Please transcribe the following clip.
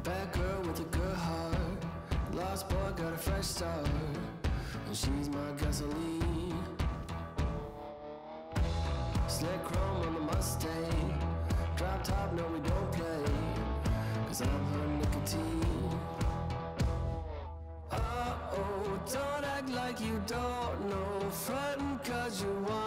Bad girl with a good heart, lost boy got a fresh start, and she's my gasoline. Slick chrome on the Mustang, drop top, no we don't play, 'cause I'm her nicotine. Uh-oh, don't act like you don't know, frontin' 'cause you want